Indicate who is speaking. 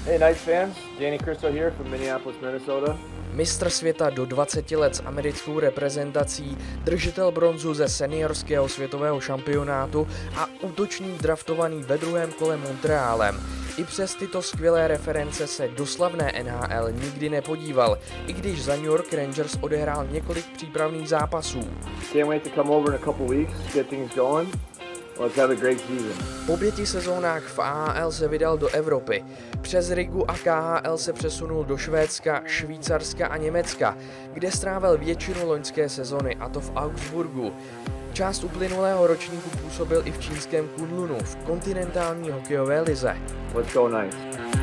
Speaker 1: Hey Knights fans, Danny Cristo here from Minneapolis, Minnesota.
Speaker 2: Mistr světa do 20 let s americkou reprezentací, držitel bronzu ze seniorského světového šampionátu a útočník draftovaný ve druhém kole Montrealem. I přes tyto skvělé reference se do slavné NHL nikdy nepodíval, i když za New York Rangers odehrál několik přípravných zápasů.
Speaker 1: Can't wait to come over in a couple weeks, get things going. Let's have a great season.
Speaker 2: Po 5 sezónách v AHL se vydal do Evropy. Přes Rigu a KHL se přesunul do Švédska, Švýcarska a Německa, kde strávil většinu loňské sezony, a to v Augsburgu. Část uplynulého ročníku působil i v čínském Kunlunu v kontinentální hokejové lize.
Speaker 1: Let's go Knights.